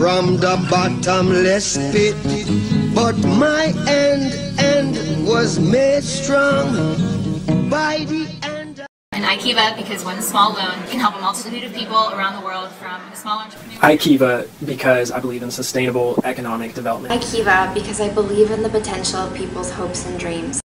from the bottomless pit, but my end was made strong by the end. And iKiva, because one small loan can help a multitude of people around the world, from a small entrepreneur. iKiva, because I believe in sustainable economic development. iKiva, because I believe in the potential of people's hopes and dreams.